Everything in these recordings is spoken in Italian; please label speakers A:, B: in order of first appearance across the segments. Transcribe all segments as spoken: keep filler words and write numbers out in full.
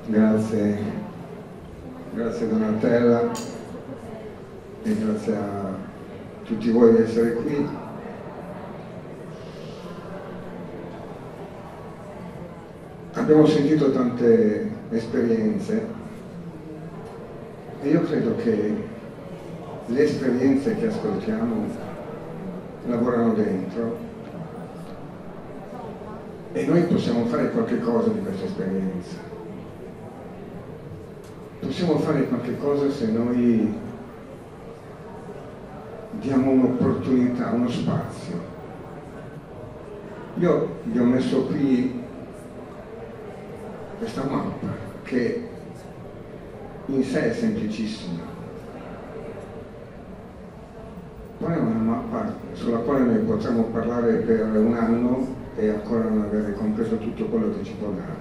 A: Grazie, grazie Donatella e grazie a tutti voi di essere qui. Abbiamo sentito tante esperienze e io credo che le esperienze che ascoltiamo lavorano dentro e noi possiamo fare qualche cosa di questa esperienza. Possiamo fare qualche cosa se noi diamo un'opportunità, uno spazio. Io vi ho messo qui questa mappa che in sé è semplicissima, poi è una mappa sulla quale noi potremmo parlare per un anno e ancora non avere compreso tutto quello che ci può dare.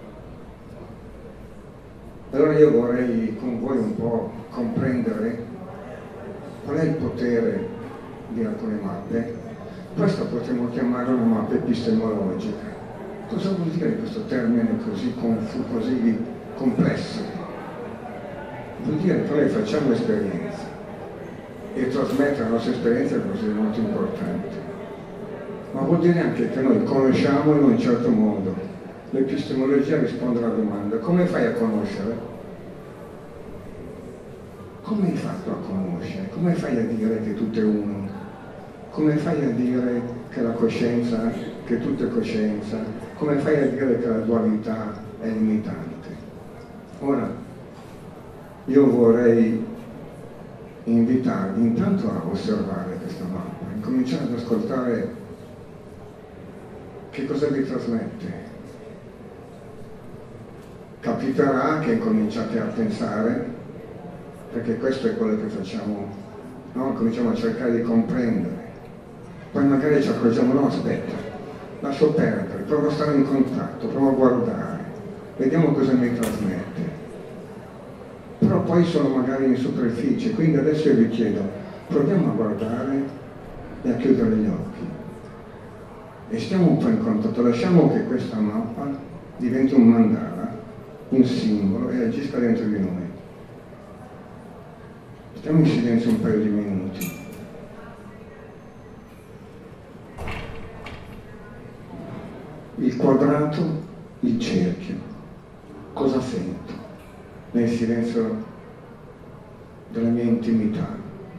A: Allora io vorrei con voi un po' comprendere qual è il potere di alcune mappe. Questa potremmo chiamarla una mappa epistemologica. Cosa vuol dire questo termine così confuso, così complesso? Vuol dire che noi facciamo esperienza e trasmettere la nostra esperienza è così molto importante. Ma vuol dire anche che noi conosciamo in un certo modo. L'epistemologia risponde alla domanda: come fai a conoscere? Come hai fatto a conoscere? Come fai a dire che tutto è uno? Come fai a dire che la coscienza, che tutto è coscienza? Come fai a dire che la dualità è limitante? Ora, io vorrei invitarvi intanto a osservare questa mappa, a cominciare ad ascoltare che cosa vi trasmette. Capiterà che cominciate a pensare, perché questo è quello che facciamo, no? Cominciamo a cercare di comprendere, poi magari ci accorgiamo: no, aspetta, lascio perdere, provo a stare in contatto, provo a guardare, vediamo cosa mi trasmette. Però poi sono magari in superficie, quindi adesso io vi chiedo: proviamo a guardare e a chiudere gli occhi e stiamo un po' in contatto, lasciamo che questa mappa diventi un mandala, un simbolo, e agisca dentro di noi. Stiamo in silenzio un paio di minuti. Il quadrato, il cerchio. Cosa sento nel silenzio della mia intimità?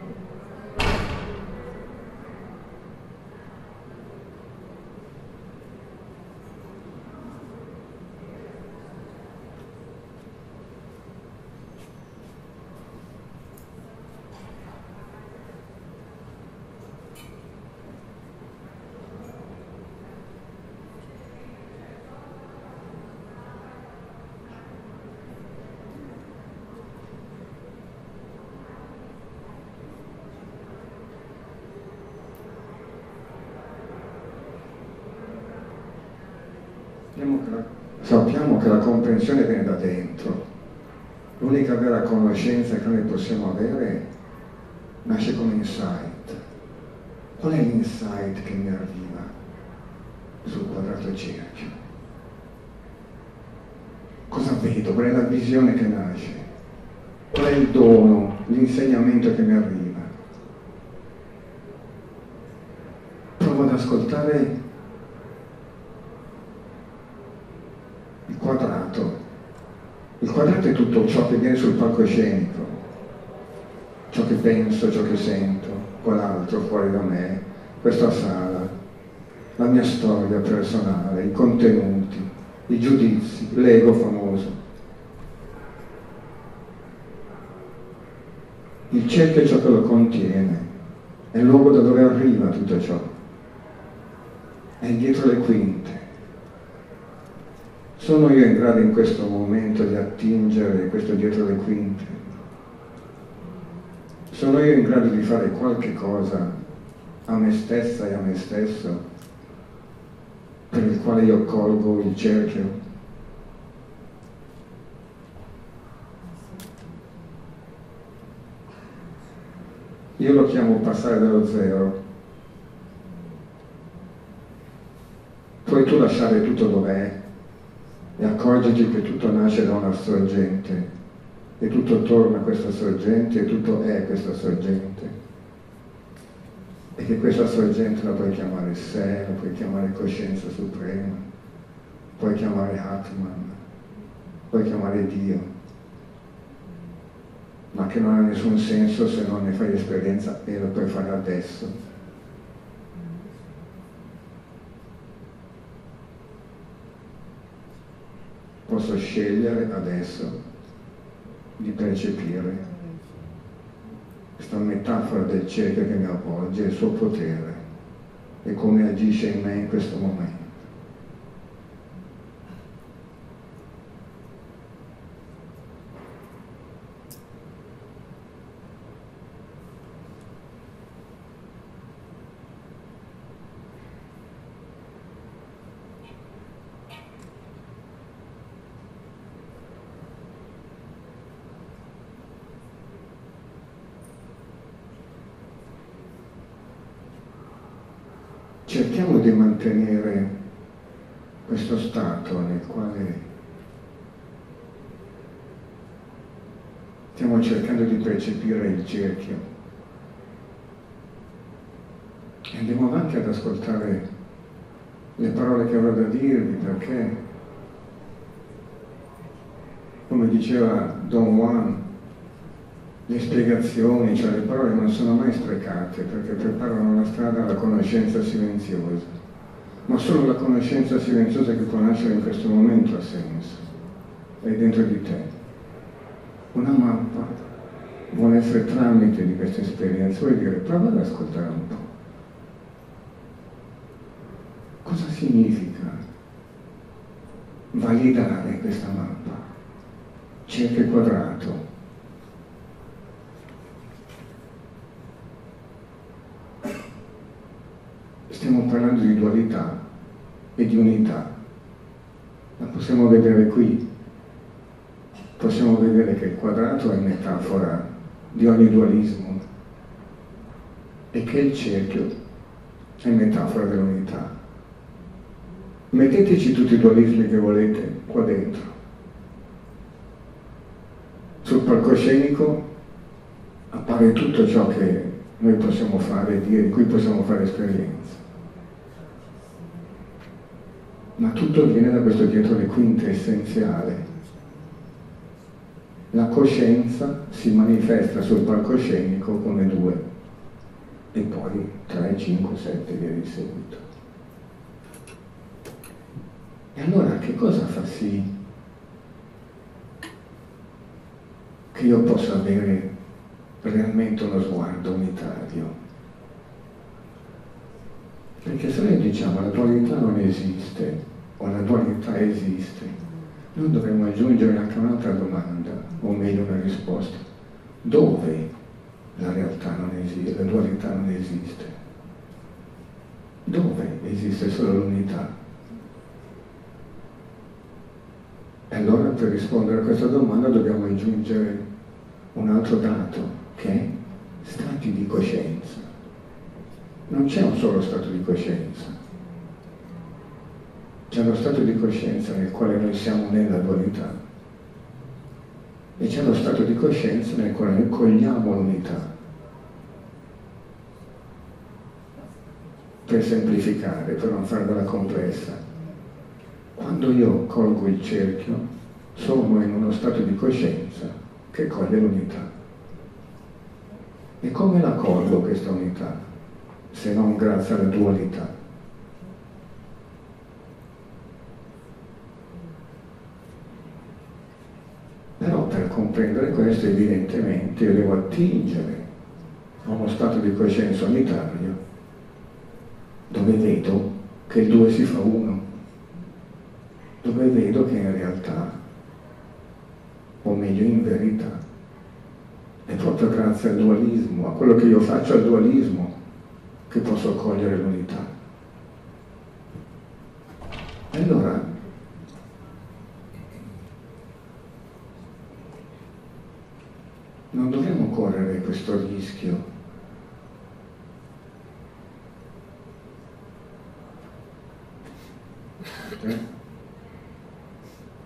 A: Sappiamo che la comprensione viene da dentro. L'unica vera conoscenza che noi possiamo avere nasce come insight. Qual è l'insight che mi arriva sul quadrato cerchio? Cosa vedo? Qual è la visione che nasce? Qual è il dono, l'insegnamento che mi arriva? Provo ad ascoltare il quadrato. Il quadrato è tutto ciò che viene sul palcoscenico, ciò che penso, ciò che sento, quell'altro fuori da me, questa sala, la mia storia personale, i contenuti, i giudizi, l'ego famoso. Il cerchio è ciò che lo contiene, è il luogo da dove arriva tutto ciò, è dietro le quinte. Sono io in grado in questo momento di attingere questo dietro le quinte? Sono io in grado di fare qualche cosa a me stessa e a me stesso per il quale io colgo il cerchio? Io lo chiamo passare dallo zero. Puoi tu lasciare tutto dov'è e accorgiti che tutto nasce da una sorgente e tutto torna a questa sorgente e tutto è questa sorgente, e che questa sorgente la puoi chiamare sé, la puoi chiamare coscienza suprema, puoi chiamare Atman, puoi chiamare Dio, ma che non ha nessun senso se non ne fai esperienza e lo puoi fare adesso. Posso scegliere adesso di percepire questa metafora del cerchio che mi avvolge, il suo potere e come agisce in me in questo momento. Cerchiamo di mantenere questo stato nel quale stiamo cercando di percepire il cerchio e andiamo avanti ad ascoltare le parole che avrò da dirvi, perché, come diceva Don Juan, le spiegazioni, cioè le parole non sono mai sprecate, perché preparano la strada alla conoscenza silenziosa, ma solo la conoscenza silenziosa che può nascere in questo momento ha senso, è dentro di te. Una mappa vuole essere tramite di questa esperienza, vuol dire prova ad ascoltare un po'. Cosa significa validare questa mappa? Cerchio quadrato. Stiamo parlando di dualità e di unità. La possiamo vedere qui. Possiamo vedere che il quadrato è metafora di ogni dualismo e che il cerchio è metafora dell'unità. Metteteci tutti i dualismi che volete qua dentro. Sul palcoscenico appare tutto ciò che noi possiamo fare, di cui possiamo fare esperienza. Ma tutto viene da questo dietro le quinte essenziale. La coscienza si manifesta sul palcoscenico come due, e poi tre, cinque, sette, via di seguito. E allora che cosa fa sì che io possa avere realmente uno sguardo unitario? Perché se noi diciamo la dualità non esiste, o la dualità esiste, noi dovremmo aggiungere anche un'altra domanda, o meglio una risposta. Dove la realtà non esiste, la dualità non esiste? Dove esiste solo l'unità? E allora per rispondere a questa domanda dobbiamo aggiungere un altro dato, che è stati di coscienza. Non c'è un solo stato di coscienza, c'è uno stato di coscienza nel quale noi siamo nella dualità e c'è uno stato di coscienza nel quale noi cogliamo l'unità. Per semplificare, per non farvela complessa, quando io colgo il cerchio sono in uno stato di coscienza che coglie l'unità. E come la colgo questa unità? Se non grazie alla dualità. Però per comprendere questo evidentemente io devo attingere a uno stato di coscienza unitario dove vedo che il due si fa uno, dove vedo che in realtà, o meglio in verità, è proprio grazie al dualismo, a quello che io faccio al dualismo, che posso cogliere l'unità. E allora non dovremmo correre questo rischio eh?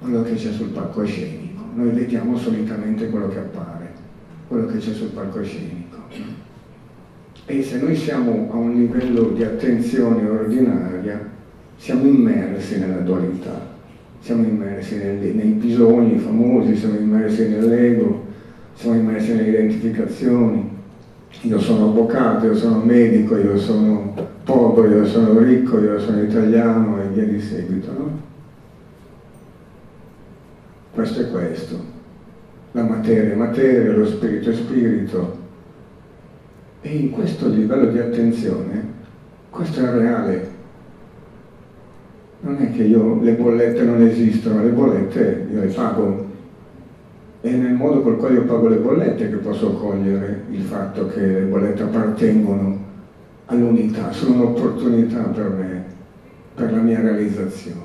A: quello che c'è sul palcoscenico. Noi vediamo solitamente quello che appare, quello che c'è sul palcoscenico. E se noi siamo a un livello di attenzione ordinaria, siamo immersi nella dualità, siamo immersi nei, nei bisogni famosi, siamo immersi nell'ego, siamo immersi nelle identificazioni. Io sono avvocato, io sono medico, io sono povero, io sono ricco, io sono italiano e via di seguito, no? Questo è questo. La materia è materia, lo spirito è spirito. E in questo livello di attenzione, questo è reale. Non è che io, le bollette non esistono, le bollette io le pago. È nel modo col quale io pago le bollette che posso cogliere il fatto che le bollette appartengono all'unità, sono un'opportunità per me, per la mia realizzazione.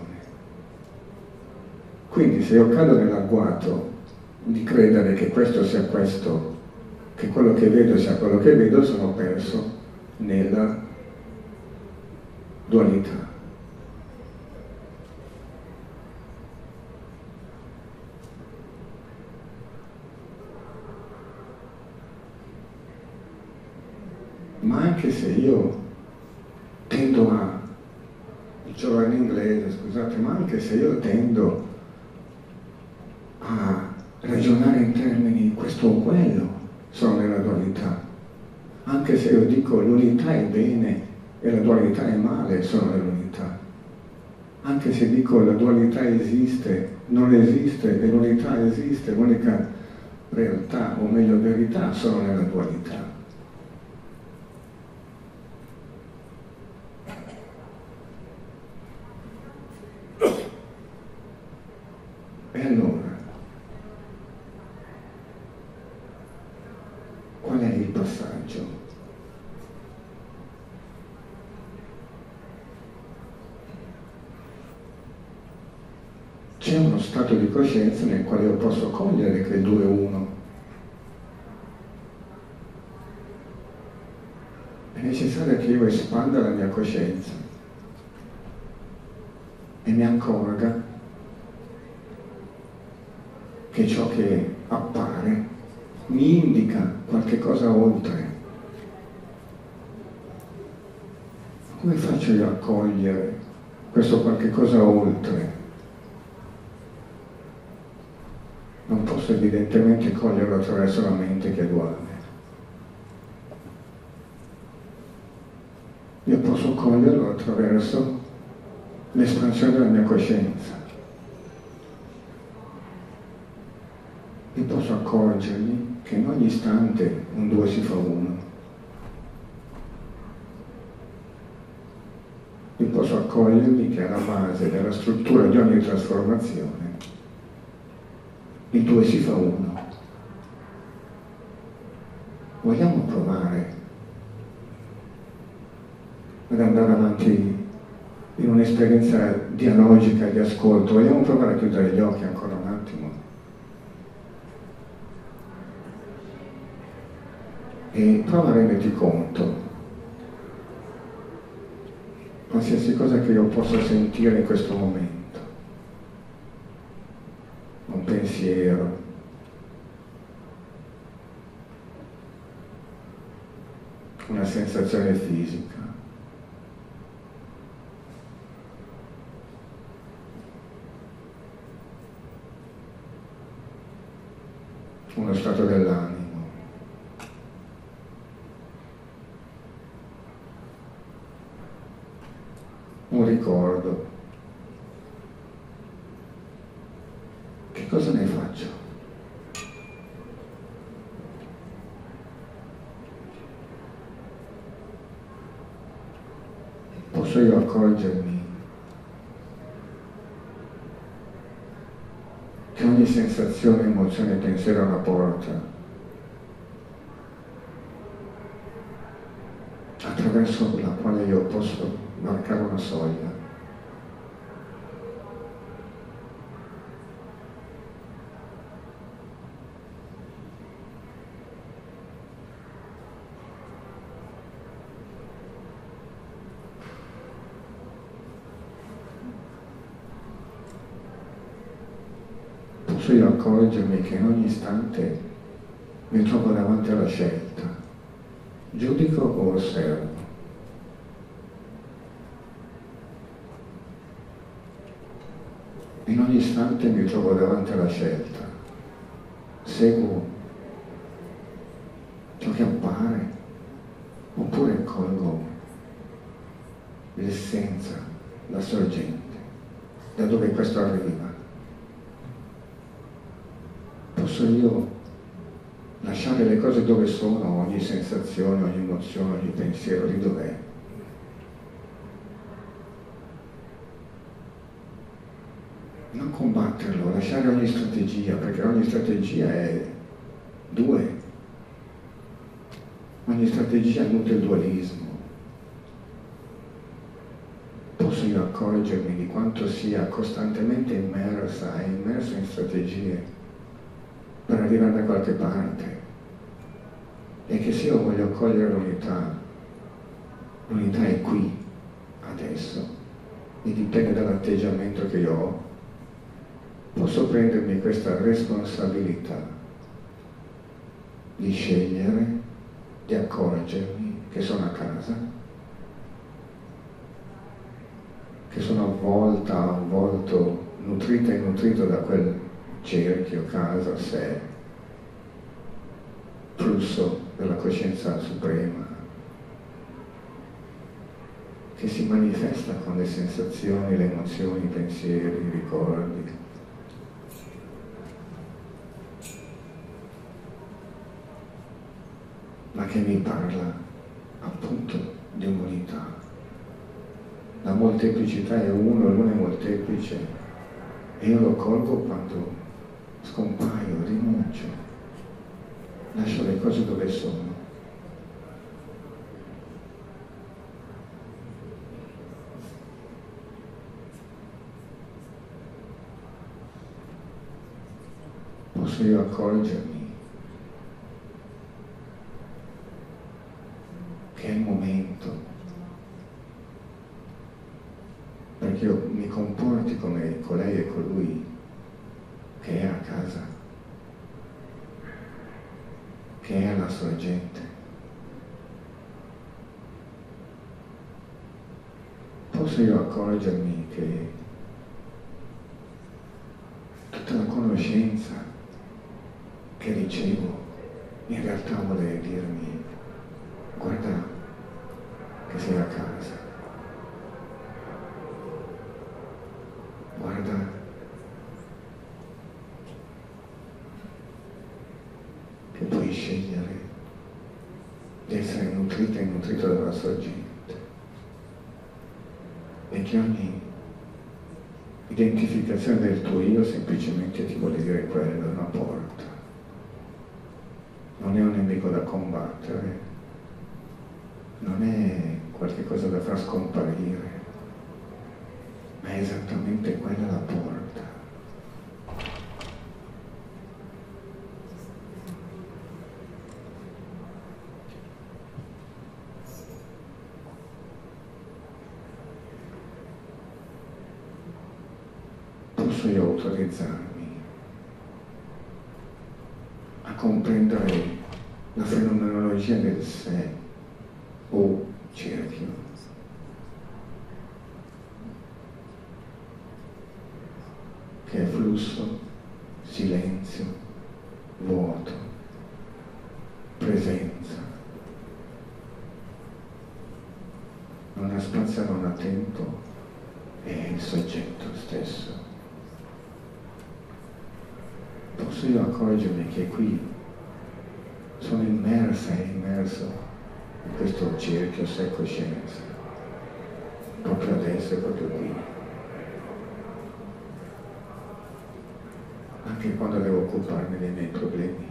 A: Quindi se io cado nell'agguato di credere che questo sia questo, che quello che vedo sia quello che vedo, sono perso nella dualità. Ma anche se io tendo a, dicevo in inglese, scusate, ma anche se io tendo a ragionare in termini questo o quello, sono nella dualità. Anche se io dico l'unità è bene e la dualità è male, sono nell'unità. Anche se dico la dualità esiste, non esiste e l'unità esiste, l'unica realtà, o meglio verità, sono nella dualità. E allora, qual è il passaggio? C'è uno stato di coscienza nel quale io posso cogliere che il due è uno. È necessario che io espanda la mia coscienza e mi accorga che ciò che appare mi indica qualche cosa oltre. Come faccio io a cogliere questo qualche cosa oltre? Non posso evidentemente coglierlo attraverso la mente che è duale. Io posso coglierlo attraverso l'espansione della mia coscienza. Io posso accorgermi che in ogni istante un due si fa uno. Io posso accorgermi che alla base della struttura di ogni trasformazione il due si fa uno. Vogliamo provare ad andare avanti in un'esperienza dialogica di ascolto? Vogliamo provare a chiudere gli occhi ancora un attimo? E prova a renderti conto, qualsiasi cosa che io possa sentire in questo momento, un pensiero, una sensazione fisica, uno stato dell'animo, un ricordo. Che cosa ne faccio? Posso io accorgermi che ogni sensazione, emozione e pensiero ha una porta attraverso la quale io posso marcare una soglia. posso io accorgermi che in ogni istante mi trovo davanti alla scelta, giudico o osservo? In ogni istante mi trovo davanti alla scelta, seguo ciò che appare, oppure colgo l'essenza, la sorgente, da dove questo arriva. Posso io lasciare le cose dove sono, ogni sensazione, ogni emozione, ogni pensiero, di dov'è? Non combatterlo, lasciare ogni strategia, perché ogni strategia è due. Ogni strategia nutre il dualismo. Posso io accorgermi di quanto sia costantemente immersa e immersa in strategie per arrivare da qualche parte, e che se io voglio cogliere l'unità, l'unità è qui, adesso, e dipende dall'atteggiamento che io ho. Posso prendermi questa responsabilità di scegliere, di accorgermi che sono a casa, che sono avvolta, avvolto, nutrita e nutrito da quel cerchio, casa, sé, flusso della coscienza suprema, che si manifesta con le sensazioni, le emozioni, i pensieri, i ricordi. Ma che mi parla appunto di un'unità. La molteplicità è uno, l'uno è molteplice, e io lo colgo quando scompaio, rinuncio, lascio le cose dove sono. Posso io accorgermi che è il momento perché io mi comporti come colei e colui che è a casa, che è alla sorgente. Posso io accorgermi che tutta la conoscenza che ricevo in realtà vuole dirmi: guarda che sei a casa, guarda che puoi scegliere di essere nutrita e nutrito dalla sorgente, e che ogni identificazione del tuo io semplicemente ti vuole dire quello, è una porta, non è un nemico da combattere, non è qualche cosa da far scomparire, ma è esattamente quella la porta. Posso io autorizzarmi a comprendere la fenomenologia del sé o cerchio, che è flusso, silenzio, vuoto, presenza. Non ha spazio, non ha tempo, è il soggetto stesso. Posso io accorgermi che qui sono immersa e immerso in questo cerchio sé coscienza, proprio adesso e proprio qui. Anche quando devo occuparmi dei miei problemi.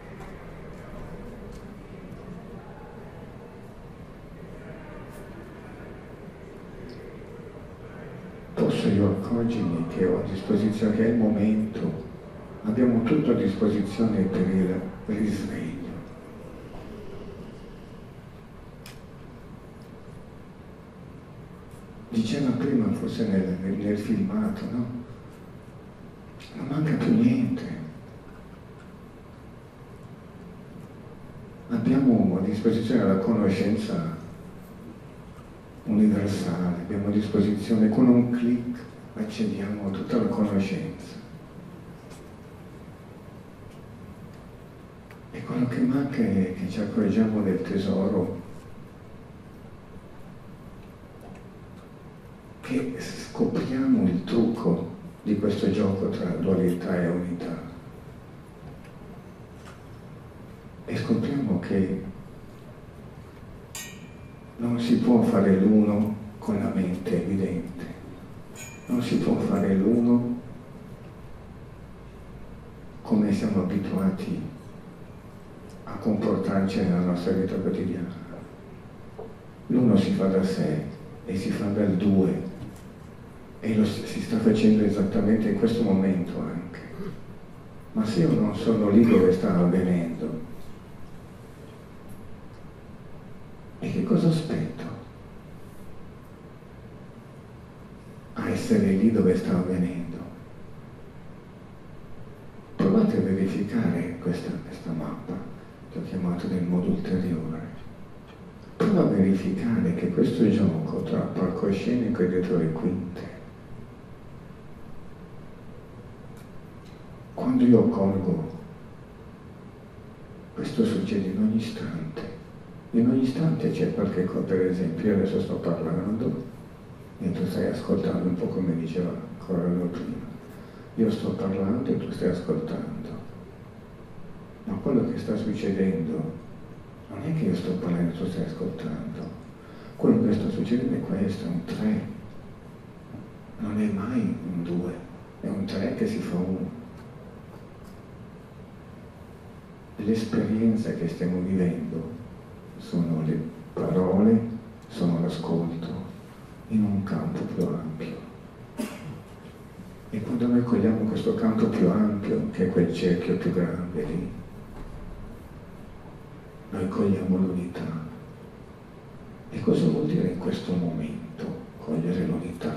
A: Posso io accorgermi che ho a disposizione, che è il momento, abbiamo tutto a disposizione per il risveglio. Diceva prima, forse nel, nel, nel filmato, no? Non manca più niente. disposizione la conoscenza universale, abbiamo a disposizione, con un clic accediamo a tutta la conoscenza. E quello che manca è che ci accorgiamo del tesoro, che scopriamo il trucco di questo gioco tra dualità e unità. E scopriamo che non si può fare l'uno con la mente evidente, non si può fare l'uno come siamo abituati a comportarci nella nostra vita quotidiana. L'uno si fa da sé e si fa dal due, e lo si sta facendo esattamente in questo momento anche. Ma se io non sono lì dove sta avvenendo, e che cosa aspetto? A essere lì dove sta avvenendo. Provate a verificare questa, questa mappa, che ho chiamato nel modo ulteriore. Prova a verificare che questo gioco tra palcoscenico e dietro le quinte, quando io colgo, questo succede in ogni istante. In ogni istante c'è qualche cosa, per esempio, io adesso sto parlando e tu stai ascoltando, un po' come diceva Corrado prima. Io sto parlando e tu stai ascoltando. Ma quello che sta succedendo non è che io sto parlando e tu stai ascoltando. Quello che sta succedendo è questo, è un tre. Non è mai un due, è un tre che si fa uno. L'esperienza che stiamo vivendo sono le parole, sono l'ascolto in un campo più ampio. E quando noi cogliamo questo campo più ampio, che è quel cerchio più grande lì, noi cogliamo l'unità. E cosa vuol dire in questo momento cogliere l'unità?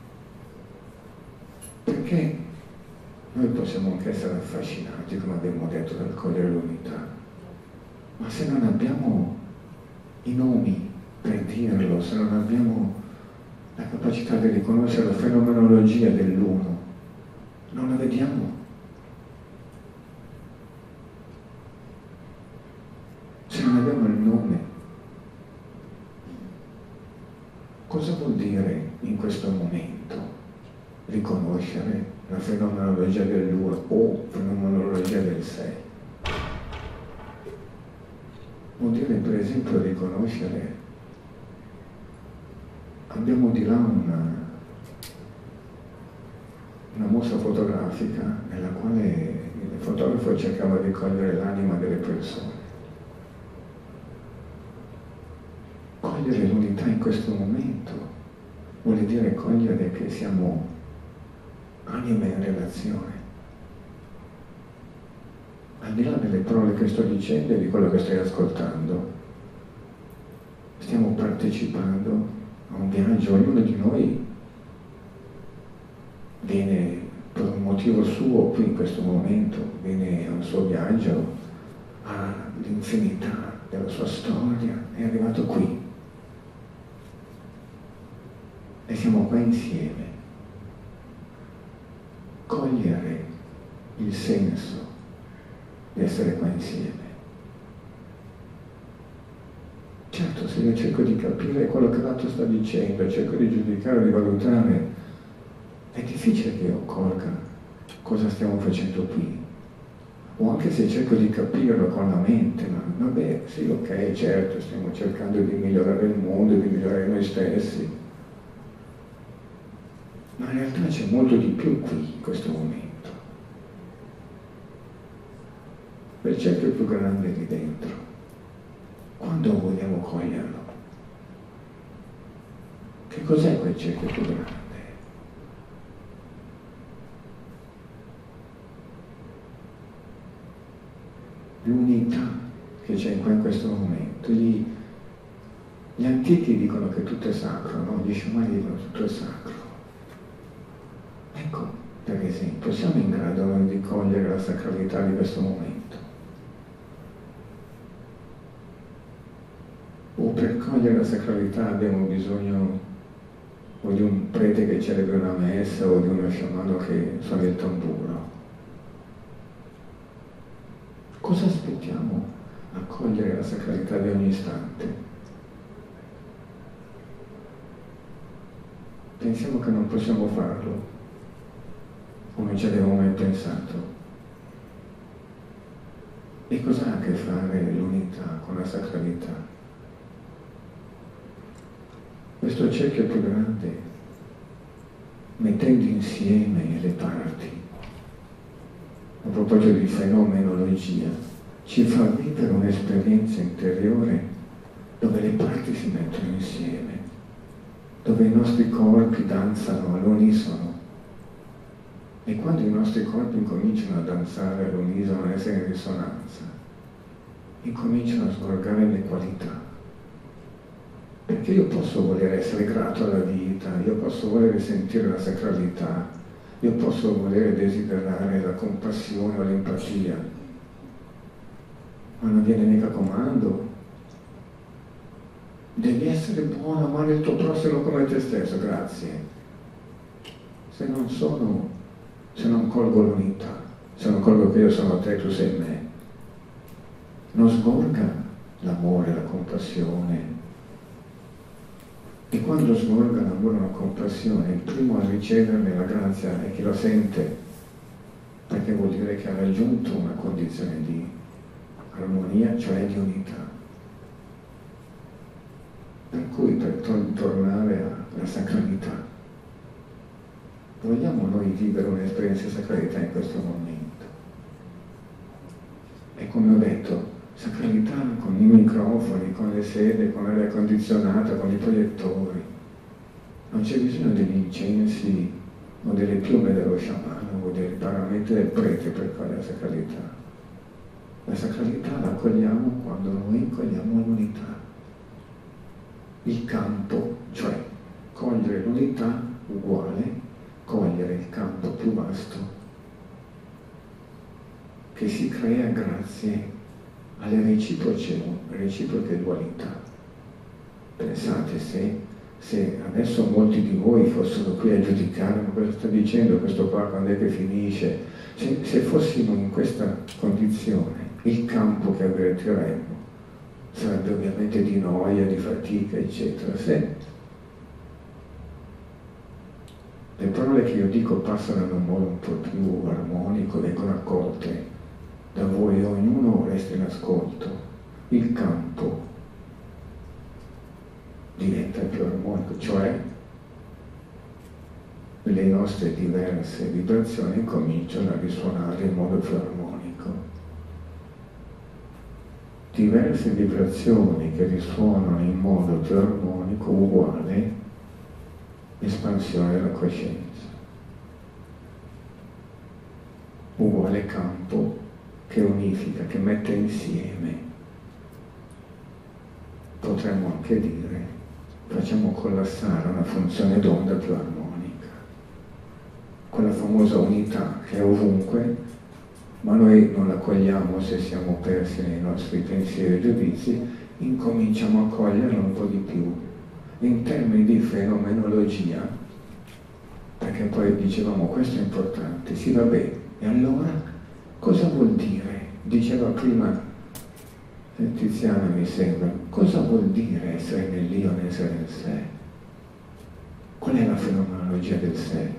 A: Perché noi possiamo anche essere affascinati, come abbiamo detto, dal cogliere l'unità, ma se non abbiamo i nomi per dirlo, se non abbiamo la capacità di riconoscere la fenomenologia dell'uno, non la vediamo. Se non abbiamo il nome, cosa vuol dire in questo momento riconoscere la fenomenologia dell'uno o fenomenologia del sé? Vuol dire per esempio riconoscere, abbiamo di là una, una mostra fotografica nella quale il fotografo cercava di cogliere l'anima delle persone. Cogliere l'unità in questo momento vuol dire cogliere che siamo anime in relazione. Al di là delle parole che sto dicendo e di quello che stai ascoltando, stiamo partecipando a un viaggio. Ognuno di noi viene per un motivo suo qui in questo momento, viene a un suo viaggio, all'infinità della sua storia, è arrivato qui. E siamo qua insieme. Cogliere il senso di essere qua insieme. Certo, se io cerco di capire quello che l'altro sta dicendo, cerco di giudicare, di valutare, è difficile che io colga cosa stiamo facendo qui. O anche se cerco di capirlo con la mente, ma vabbè, sì, ok, certo, stiamo cercando di migliorare il mondo, di migliorare noi stessi. Ma in realtà c'è molto di più qui, in questo momento. Quel cerchio più grande lì dentro. Quando vogliamo coglierlo? Che cos'è quel cerchio più grande? L'unità che c'è in questo momento. Gli, gli antichi dicono che tutto è sacro, no? Gli sciamani dicono che tutto è sacro. Ecco, per esempio, siamo in grado noi di cogliere la sacralità di questo momento. O per cogliere la sacralità abbiamo bisogno o di un prete che celebri una messa o di uno sciamano che suona il tamburo. Cosa aspettiamo a cogliere la sacralità di ogni istante? Pensiamo che non possiamo farlo, o non ci abbiamo mai pensato. E cosa ha a che fare l'unità con la sacralità? Questo cerchio più grande, mettendo insieme le parti, a proposito di fenomenologia, ci fa vivere un'esperienza interiore dove le parti si mettono insieme, dove i nostri corpi danzano all'unisono. E quando i nostri corpi incominciano a danzare all'unisono, a essere in risonanza, incominciano a sgorgare le qualità. Perché io posso voler essere grato alla vita, io posso voler sentire la sacralità, io posso voler desiderare la compassione o l'empatia, ma non viene mica comando. Devi essere buono, amare il tuo prossimo come te stesso, grazie. Se non sono, se non colgo l'unità, se non colgo che io sono te, tu sei me, non sgorga l'amore, la compassione. E quando sgorga l'amore e la compassione, il primo a riceverne la grazia è chi lo sente, perché vuol dire che ha raggiunto una condizione di armonia, cioè di unità. Per cui, per to- tornare alla sacralità, vogliamo noi vivere un'esperienza di sacralità in questo momento? E come ho detto, sacralità con i microfoni, con le sedie, con l'aria condizionata, con i proiettori. Non c'è bisogno degli incensi o delle piume dello sciamano o dei paramenti del prete per fare la sacralità. La sacralità la cogliamo quando noi cogliamo l'unità. Il campo, cioè cogliere l'unità uguale, cogliere il campo più vasto che si crea grazie alle reciproche, reciproche dualità. Pensate se, se adesso molti di voi fossero qui a giudicare ma cosa sta dicendo questo qua, quando è che finisce, se, se fossimo in questa condizione, il campo che avvertiremmo sarebbe ovviamente di noia, di fatica, eccetera. Se le parole che io dico passano in un modo un po' più armonico, vengono accolte da voi, ognuno resta in ascolto, il campo diventa più armonico, cioè le nostre diverse vibrazioni cominciano a risuonare in modo più armonico. Diverse vibrazioni che risuonano in modo più armonico uguale espansione della coscienza, uguale campo che unifica, che mette insieme. Potremmo anche dire, facciamo collassare una funzione d'onda più armonica, quella famosa unità che è ovunque, ma noi non la cogliamo se siamo persi nei nostri pensieri e giudizi, incominciamo a coglierla un po' di più, in termini di fenomenologia, perché poi dicevamo questo è importante, sì vabbè, e allora cosa vuol dire? Diceva prima Tiziana, mi sembra, cosa vuol dire essere nell'io, essere nel sé? Qual è la fenomenologia del sé?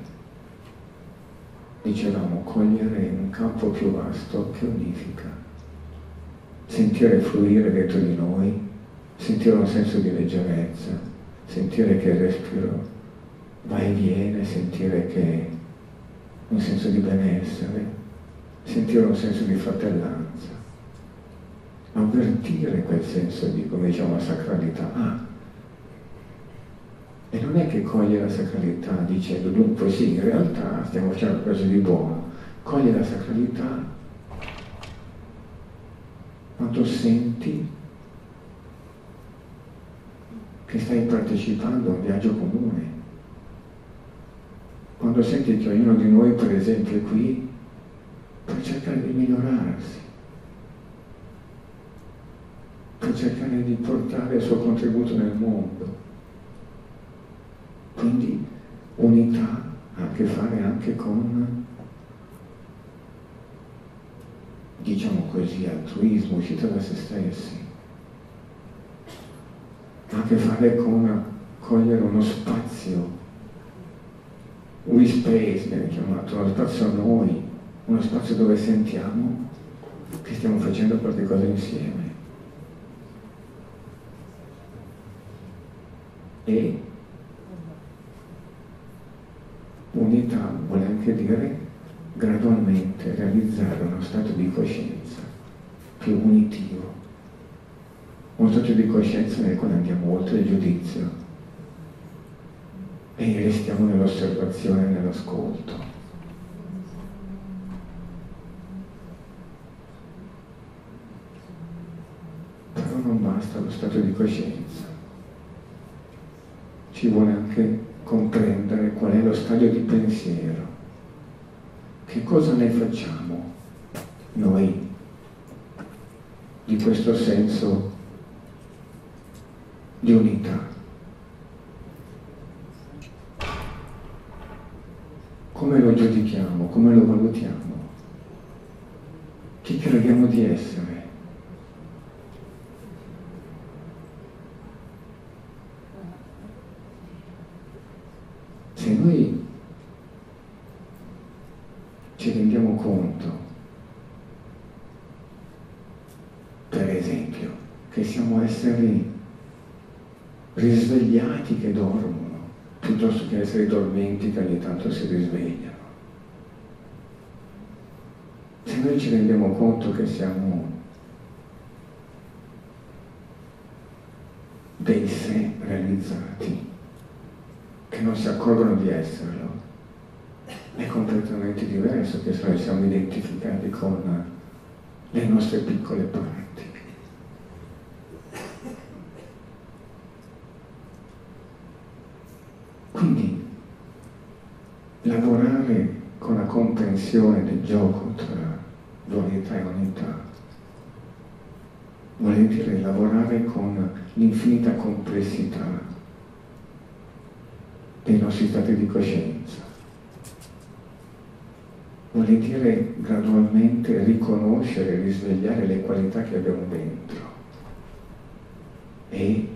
A: Dicevamo cogliere un campo più vasto che unifica, sentire fluire dentro di noi, sentire un senso di leggerezza, sentire che il respiro va e viene, sentire che un senso di benessere, sentire un senso di fratellanza, avvertire quel senso di, come diciamo, sacralità. Ah, e non è che coglie la sacralità dicendo dunque sì, in realtà stiamo facendo qualcosa di buono, coglie la sacralità quando senti che stai partecipando a un viaggio comune, quando senti che ognuno di noi, per esempio, è qui per cercare di migliorarsi, per cercare di portare il suo contributo nel mondo. Quindi unità ha a che fare anche con, diciamo così, altruismo, uscita da se stessi. Ha a che fare con cogliere uno spazio, we space viene chiamato, uno spazio a noi, uno spazio dove sentiamo che stiamo facendo qualche cosa insieme. E unità vuole anche dire gradualmente realizzare uno stato di coscienza più unitivo, uno stato di coscienza nel quale andiamo oltre il giudizio e restiamo nell'osservazione e nell'ascolto. Però non basta lo stato di coscienza, ci vuole anche comprendere qual è lo stadio di pensiero. Che cosa ne facciamo noi di questo senso di unità? Come lo giudichiamo? Come lo valutiamo? Chi crediamo di essere? Se noi ci rendiamo conto, per esempio, che siamo esseri risvegliati che dormono, piuttosto che esseri dormenti che ogni tanto si risvegliano, se noi ci rendiamo conto che siamo dei sé realizzati, che non si accorgono di esserlo, è completamente diverso che se noi siamo identificati con le nostre piccole parti. Quindi lavorare con la comprensione del gioco tra dualità e unità vuol dire lavorare con l'infinita complessità dei nostri stati di coscienza. Vuol dire gradualmente riconoscere e risvegliare le qualità che abbiamo dentro. E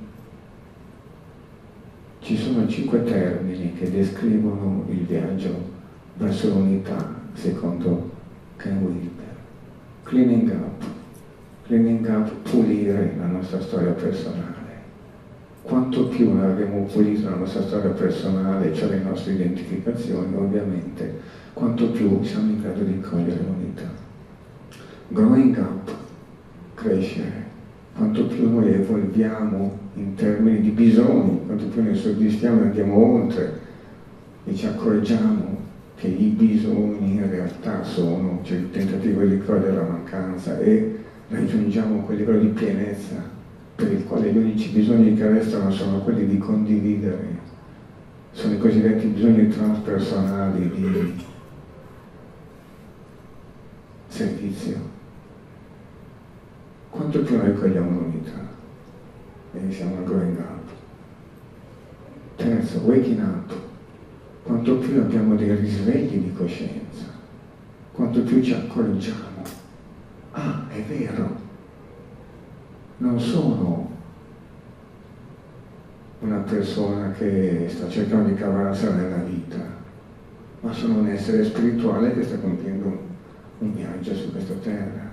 A: ci sono cinque termini che descrivono il viaggio verso l'unità, secondo Ken Wilber. Cleaning up. Cleaning up, pulire la nostra storia personale. Quanto più noi abbiamo pulito la nostra storia personale, cioè le nostre identificazioni, ovviamente, quanto più siamo in grado di cogliere l'unità. Growing up, crescere. Quanto più noi evolviamo in termini di bisogni, quanto più ne soddisfiamo e andiamo oltre e ci accorgiamo che i bisogni in realtà sono, cioè il tentativo di cogliere la mancanza, e raggiungiamo quel livello di pienezza per il quale gli unici bisogni che restano sono quelli di condividere, sono i cosiddetti bisogni transpersonali di servizio. Quanto più noi cogliamo l'unità e siamo al growing up. Terzo, waking up. Quanto più abbiamo dei risvegli di coscienza, quanto più ci accorgiamo. Ah, è vero, non sono una persona che sta cercando di cavarsela nella vita, ma sono un essere spirituale che sta compiendo un viaggio su questa terra.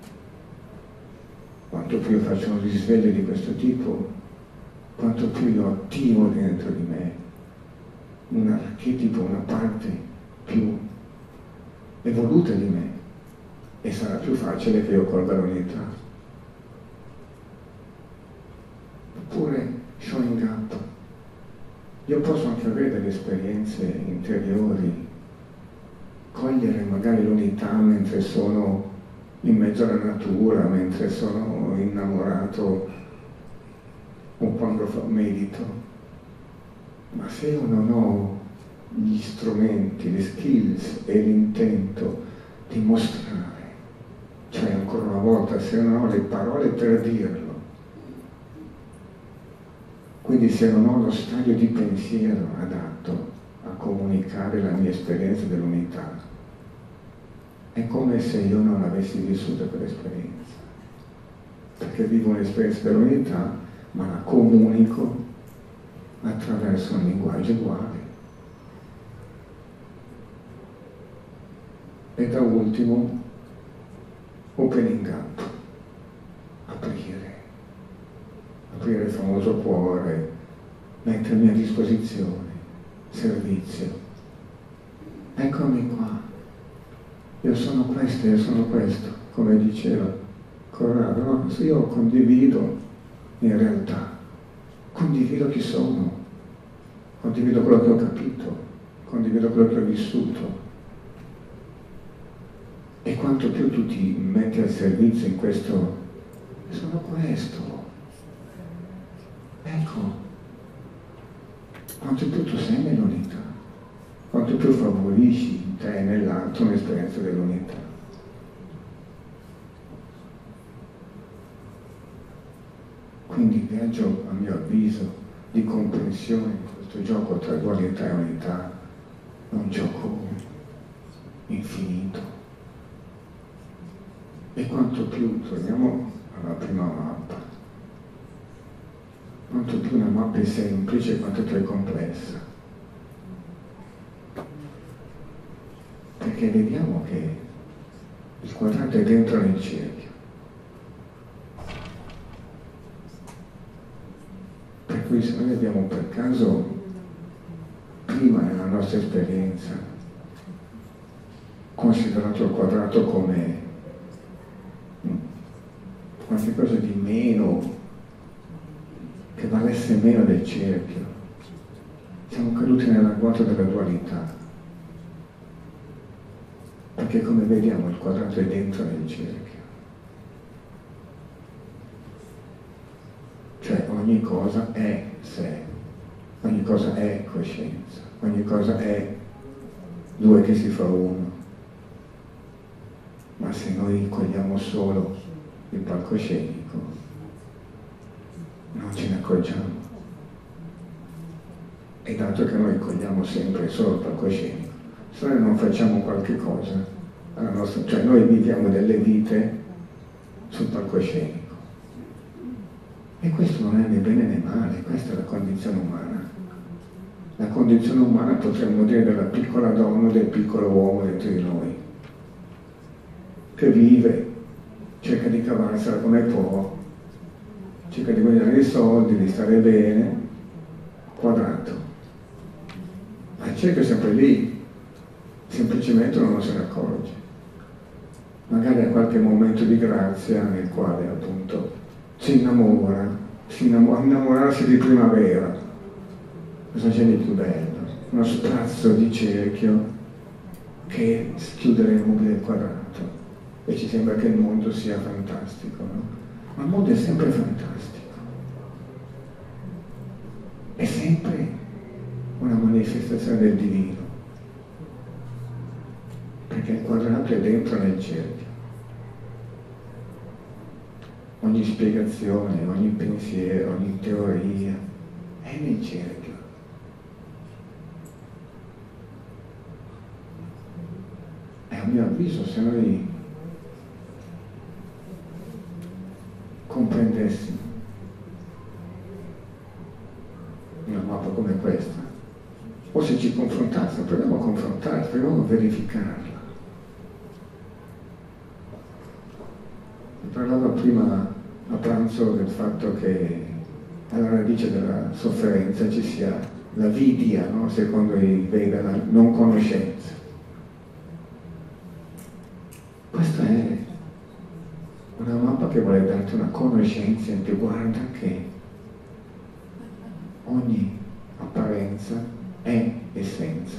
A: Quanto più faccio un risveglio di questo tipo, quanto più io attivo dentro di me un archetipo, una parte più evoluta di me, e sarà più facile che io colga l'unità. Oppure showing up. Io posso anche avere delle esperienze interiori, cogliere magari l'unità mentre sono in mezzo alla natura, mentre sono innamorato o quando medito. Ma se io non ho gli strumenti, le skills e l'intento di mostrare, cioè ancora una volta, se non ho le parole per dirlo, Quindi se non ho lo stadio di pensiero adatto a comunicare la mia esperienza dell'unità, è come se io non avessi vissuto quell'esperienza, perché vivo un'esperienza dell'unità, ma la comunico attraverso un linguaggio uguale. E da ultimo, opening up, aprire, aprire il famoso cuore, mettermi a disposizione, servizio. Eccomi qua, io sono questo, io sono questo, come diceva Corrado, no? Se io condivido in realtà, condivido chi sono, condivido quello che ho capito, condivido quello che ho vissuto. E quanto più tu ti metti al servizio in questo, sono questo, ecco, quanto più tu sei nell'unità, quanto più favorisci in te e nell'altro un'esperienza dell'unità. Quindi il viaggio, a mio avviso, di comprensione di questo gioco tra dualità e unità è un gioco infinito. E quanto più, torniamo alla prima mappa, quanto più una mappa è semplice, quanto più è complessa. Perché vediamo che il quadrato è dentro nel cerchio. Per cui se noi abbiamo per caso, prima nella nostra esperienza, considerato il quadrato come qualcosa di meno, che valesse meno del cerchio, siamo caduti nell'agguato della dualità, perché come vediamo il quadrato è dentro nel cerchio, cioè ogni cosa è sé, ogni cosa è coscienza, ogni cosa è due che si fa uno, ma se noi cogliamo solo il palcoscenico non ce ne accorgiamo, e dato che noi cogliamo sempre solo il palcoscenico, se noi non facciamo qualche cosa alla nostra, cioè noi viviamo delle vite sul palcoscenico, e questo non è né bene né male, questa è la condizione umana. La condizione umana, potremmo dire, della piccola donna o del piccolo uomo dentro di noi, che vive, cerca di cavarsela come può, cerca di guadagnare i soldi, di stare bene, quadrato. Ma il cerchio è sempre lì, semplicemente non se ne accorge. Magari ha qualche momento di grazia nel quale appunto si innamora, si innamora, innamorarsi di primavera. Cosa c'è di più bello? Uno sprazzo di cerchio che schiude le nubi del quadrato. E ci sembra che il mondo sia fantastico, no? Ma il mondo è sempre fantastico. È sempre una manifestazione del divino. Perché il quadrato è dentro nel cerchio. Ogni spiegazione, ogni pensiero, ogni teoria è nel cerchio. E a mio avviso, se noi comprendessimo una mappa come questa, o se ci confrontassimo, proviamo a confrontarla, proviamo a verificarla. Parlavo prima a pranzo del fatto che alla radice della sofferenza ci sia la vidya, no? Secondo i Veda, la non conoscenza. Questa è una mappa che vuole darti una conoscenza in più. Guarda che ogni apparenza è essenza,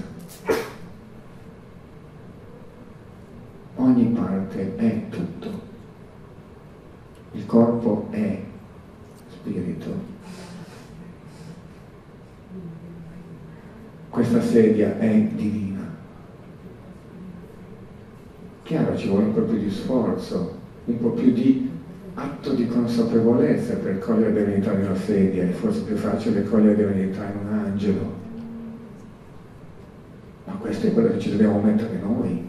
A: ogni parte è tutto, il corpo è spirito, questa sedia è divina. Chiaro, ci vuole un po' più di sforzo, un po' più di attenzione atto di consapevolezza per cogliere divinità in una sedia, è forse più facile cogliere divinità in un angelo. Ma questo è quello che ci dobbiamo mettere noi.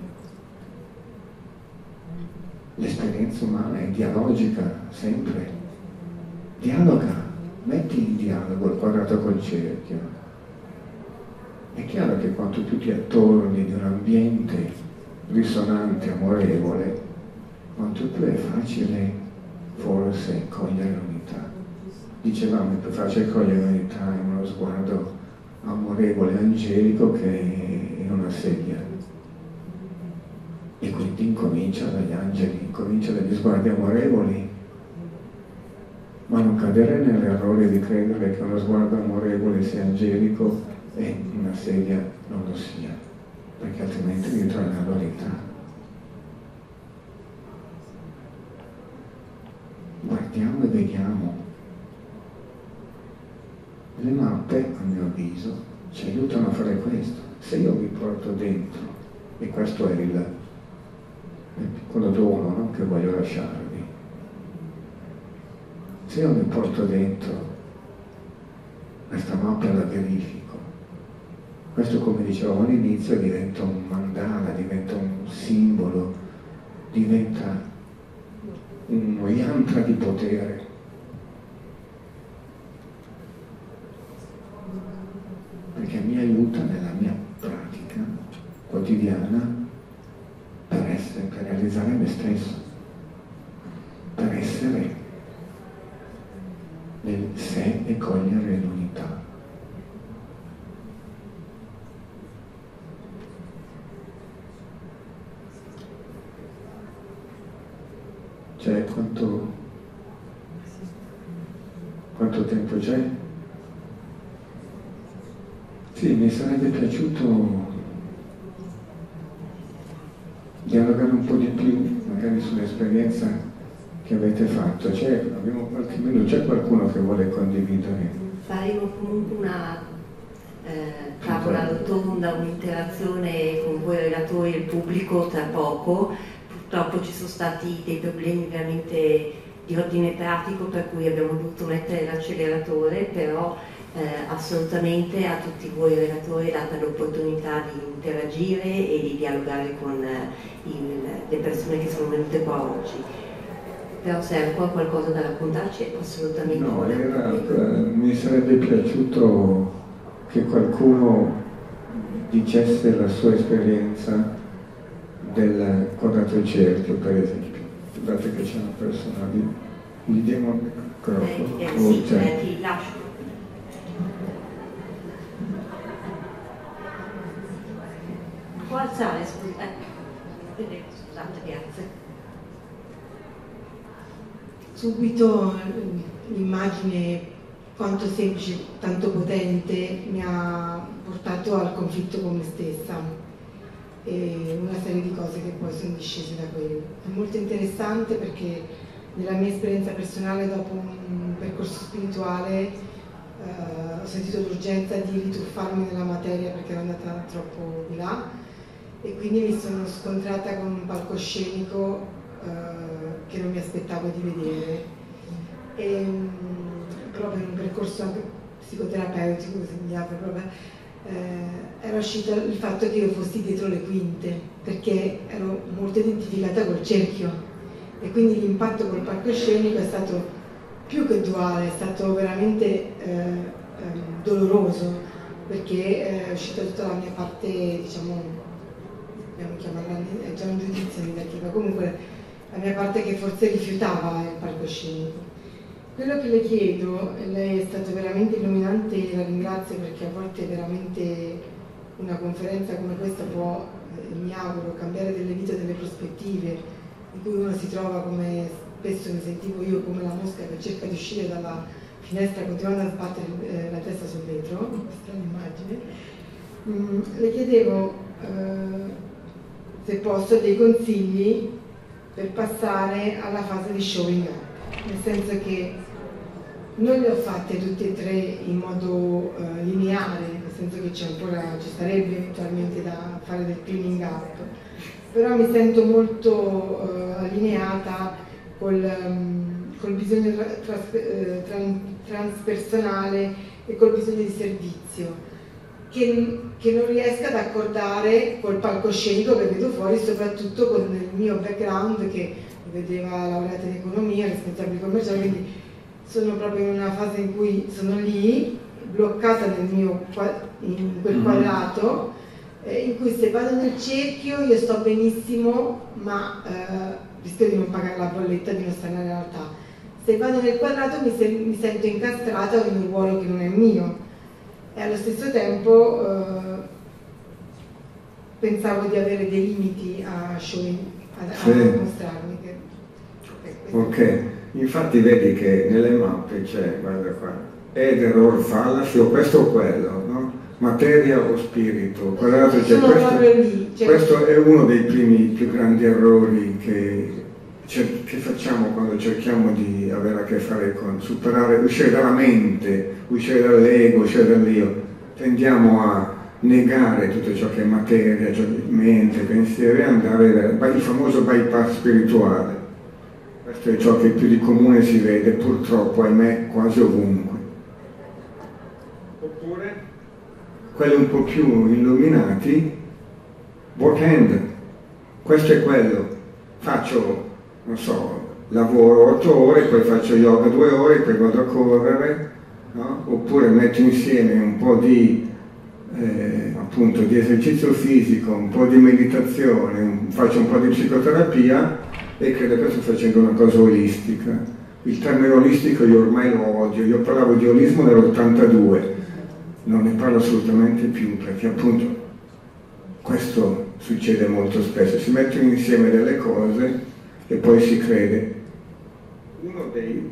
A: L'esperienza umana è dialogica, sempre. Dialoga, metti in dialogo il quadrato col cerchio. È chiaro che quanto più ti attorni di un ambiente risonante, amorevole, quanto più è facile forse cogliere l'unità. Dicevamo, è più facile cogliere l'unità in uno sguardo amorevole e angelico che in una sedia. E quindi incomincia dagli angeli, incomincia dagli sguardi amorevoli, ma non cadere nell'errore di credere che uno sguardo amorevole sia angelico e una sedia non lo sia, perché altrimenti ritorna alla verità. Guardiamo e vediamo. Le mappe, a mio avviso, ci aiutano a fare questo. Se io vi porto dentro, e questo è il, il piccolo dono, no, che voglio lasciarvi, se io mi porto dentro questa mappa la verifico, questo, come dicevamo all'inizio, diventa un mandala, diventa un simbolo, diventa uno yantra di potere. Perché mi aiuta nella mia pratica quotidiana per essere, per realizzare me stesso, per essere nel sé e cogliere l'unità. Cioè, quanto, quanto tempo c'è? Sì, mi sarebbe piaciuto dialogare un po' di più, magari sull'esperienza che avete fatto. C'è, abbiamo qualche minuto, c'è qualcuno che vuole condividere?
B: Faremo comunque una eh, tavola rotonda, un'interazione con voi relatori e il pubblico tra poco. Purtroppo ci sono stati dei problemi veramente di ordine pratico per cui abbiamo dovuto mettere l'acceleratore, però eh, assolutamente a tutti voi relatori è data l'opportunità di interagire e di dialogare con eh, il, le persone che sono venute qua oggi. Però se hai ancora qualcosa da raccontarci è assolutamente...
A: No, era, mi sarebbe piaciuto che qualcuno dicesse la sua esperienza del quadrato cerchio, per esempio. Dato che c'è una persona lì, gli diamo il microfono.
B: Eh, eh, sì, eh, ti lascio. Può alzare, scusa. Eh, scusate, grazie.
C: Subito l'immagine, quanto semplice, tanto potente, mi ha portato al conflitto con me stessa e una serie di cose che poi sono discese da quello. È molto interessante perché nella mia esperienza personale, dopo un percorso spirituale, eh, ho sentito l'urgenza di rituffarmi nella materia perché ero andata troppo di là e quindi mi sono scontrata con un palcoscenico eh, che non mi aspettavo di vedere. E, proprio in un percorso anche psicoterapeutico, che sembrava proprio, eh, era uscito il fatto che io fossi dietro le quinte, perché ero molto identificata col cerchio e quindi l'impatto col palcoscenico è stato più che duale, è stato veramente eh, eh, doloroso, perché è uscita tutta la mia parte, diciamo, dobbiamo chiamarla, è già un giudizio negativo, comunque la mia parte che forse rifiutava il palcoscenico. Quello che le chiedo, lei è stato veramente illuminante, la ringrazio perché a volte veramente una conferenza come questa può, eh, mi auguro, cambiare delle vite, delle prospettive, in cui uno si trova, come spesso mi sentivo io, come la mosca che cerca di uscire dalla finestra continuando a sbattere eh, la testa sul vetro, strana immagine. Mm, le chiedevo, eh, se posso, dei consigli per passare alla fase di showing up, nel senso che non le ho fatte tutte e tre in modo uh, lineare, nel senso che c'è ancora, ci sarebbe eventualmente da fare del cleaning up, però mi sento molto uh, allineata col, um, col bisogno tra, tras, eh, tran, transpersonale e col bisogno di servizio, che, che non riesco ad accordare col palcoscenico che vedo fuori, soprattutto con il mio background che vedeva laureata in economia, responsabile commerciale, quindi sono proprio in una fase in cui sono lì, bloccata nel mio, in quel quadrato, eh, in cui se vado nel cerchio io sto benissimo, ma eh, rischio di non pagare la bolletta, di non stare nella realtà. Se vado nel quadrato mi, se, mi sento incastrata in un ruolo che non è mio, e allo stesso tempo eh, pensavo di avere dei limiti a, showing, a,
A: sì.
C: a mostrarmi. Che,
A: ok, infatti vedi che nelle mappe c'è, guarda qua, eder or fallacy o questo o quello, no? Materia o spirito, quadrato, cioè, questo,
C: lì, cioè...
A: questo è uno dei primi più grandi errori che, che facciamo quando cerchiamo di avere a che fare con superare, uscire dalla mente, uscire dall'ego, uscire dall'io. Tendiamo a negare tutto ciò che è materia, ciò che è mente, pensiero, e andare verso il famoso bypass spirituale. Questo è ciò che più di comune si vede purtroppo, ahimè, quasi ovunque. Oppure quelli un po' più illuminati, work hand, questo è quello, faccio, non so, lavoro otto ore, poi faccio yoga due ore, poi vado a correre, no? Oppure metto insieme un po' di, eh, appunto, di esercizio fisico, un po' di meditazione, un, faccio un po' di psicoterapia e credo che sto facendo una cosa olistica. Il termine olistico io ormai lo odio, io parlavo di olismo nell'ottantadue, non ne parlo assolutamente più perché appunto questo succede molto spesso, si mettono insieme delle cose e poi si crede. Uno dei,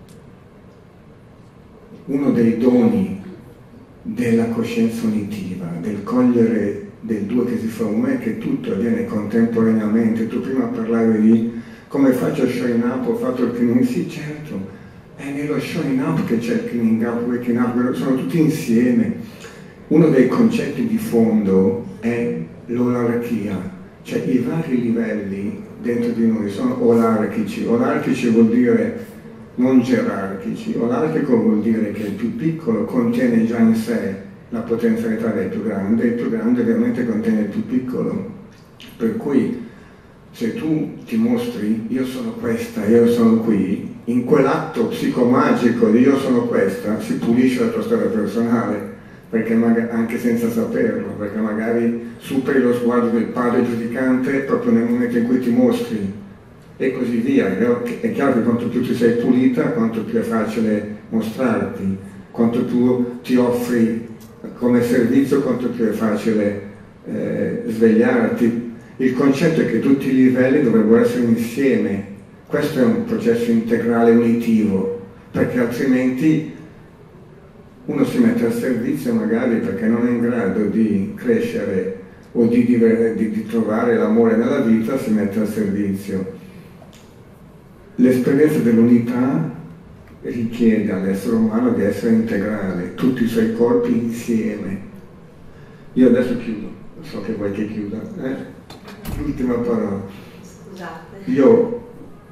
A: uno dei doni della coscienza unitiva, del cogliere del due che si fa uno, è che tutto avviene contemporaneamente. Tu prima parlavi di come faccio showing up, ho fatto il cleaning, sì certo, è nello showing up che c'è il cleaning up, waking up, sono tutti insieme. Uno dei concetti di fondo è l'olarchia, cioè i vari livelli dentro di noi sono olarchici. Olarchici vuol dire non gerarchici, olarchico vuol dire che il più piccolo contiene già in sé la potenzialità del più grande, il più grande ovviamente contiene il più piccolo, per cui se tu ti mostri io sono questa, io sono qui, in quell'atto psicomagico di io sono questa si pulisce la tua storia personale, perché magari, anche senza saperlo, perché magari superi lo sguardo del padre giudicante proprio nel momento in cui ti mostri e così via. È chiaro che quanto più ti sei pulita, quanto più è facile mostrarti, quanto tu ti offri come servizio, quanto più è facile eh, svegliarti. Il concetto è che tutti i livelli dovrebbero essere insieme, questo è un processo integrale unitivo, perché altrimenti uno si mette al servizio magari perché non è in grado di crescere o di, di, di trovare l'amore nella vita, si mette al servizio. L'esperienza dell'unità richiede all'essere umano di essere integrale, tutti i suoi corpi insieme. Io adesso chiudo, so che vuoi che chiuda, eh? L'ultima parola.
B: Scusate.
A: Io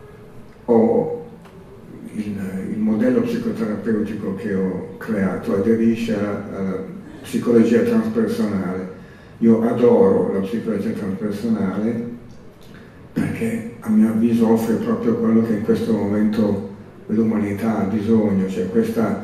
A: ho il, il modello psicoterapeutico che ho creato, aderisce alla psicologia transpersonale. Io adoro la psicologia transpersonale perché a mio avviso offre proprio quello che in questo momento l'umanità ha bisogno, cioè questa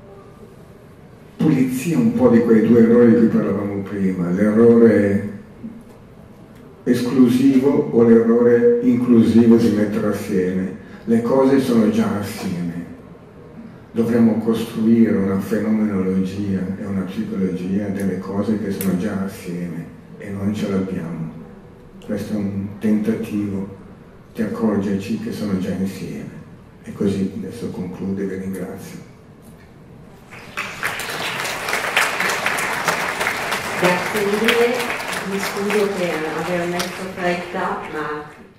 A: pulizia un po' di quei due errori di cui parlavamo prima, l'errore esclusivo o l'errore inclusivo di mettere assieme. Le cose sono già assieme. Dovremmo costruire una fenomenologia e una psicologia delle cose che sono già assieme e non ce l'abbiamo. Questo è un tentativo di accorgerci che sono già insieme. E così adesso concludo e vi ringrazio.
B: Grazie mille, mi scuso per aver messo fretta, ma